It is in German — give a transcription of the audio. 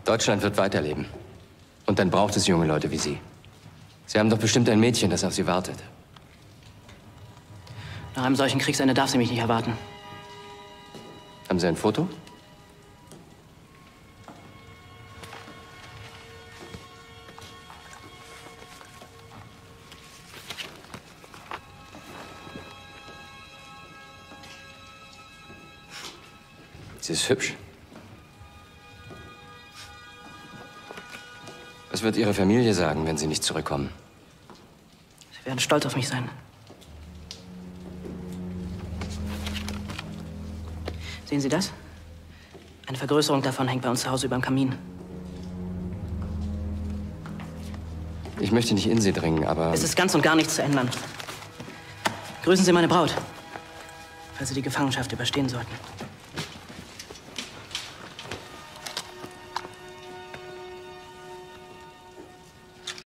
Deutschland wird weiterleben. Und dann braucht es junge Leute wie Sie. Sie haben doch bestimmt ein Mädchen, das auf Sie wartet. Nach einem solchen Kriegsende darf sie mich nicht erwarten. Haben Sie ein Foto? Sie ist hübsch. Was wird Ihre Familie sagen, wenn Sie nicht zurückkommen? Sie werden stolz auf mich sein. Sehen Sie das? Eine Vergrößerung davon hängt bei uns zu Hause über dem Kamin. Ich möchte nicht in Sie dringen, aber... Es ist ganz und gar nichts zu ändern. Grüßen Sie meine Braut, falls Sie die Gefangenschaft überstehen sollten.